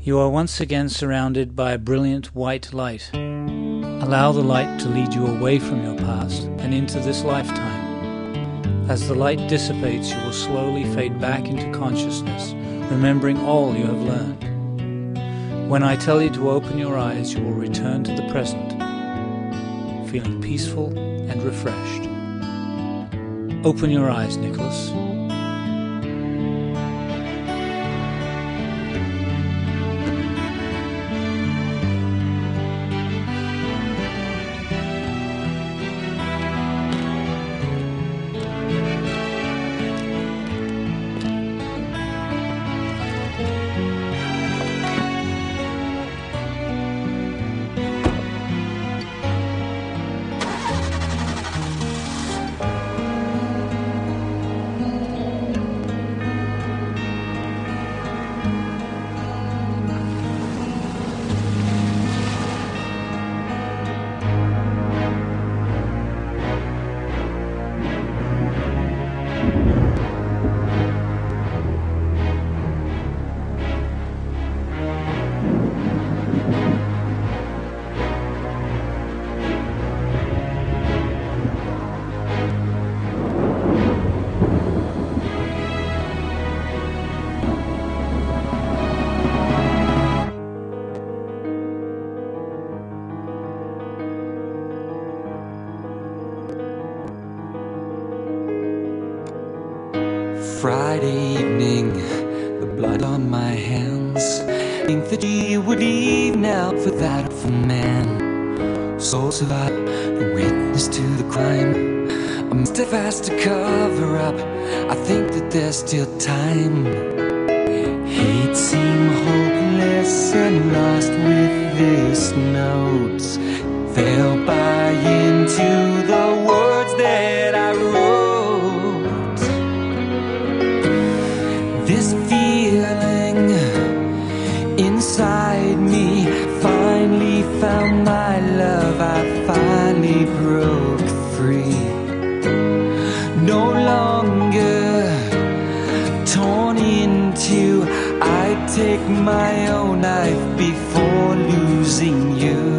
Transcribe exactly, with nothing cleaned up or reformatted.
You are once again surrounded by a brilliant white light. Allow the light to lead you away from your past and into this lifetime. As the light dissipates, you will slowly fade back into consciousness, remembering all you have learned. When I tell you to open your eyes, you will return to the present, feeling peaceful and refreshed. Open your eyes, Nicholas. Friday evening, the blood on my hands. Think that you would leave now for that awful man. So survive, a witness to the crime. I'm still fast to cover up. I think that there's still time. Hate seem hopeless and lost with this note. They'll buy into the words that I wrote. This feeling inside me finally found my love. I finally broke free. No longer torn in two. I take my own life before losing you.